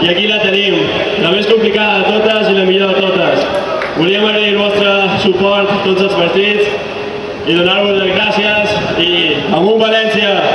I aquí la tenim, la més complicada de totes i la millor de totes. Volíem agrair el vostre suport tots els partits i donar-vos les gràcies i amunt València!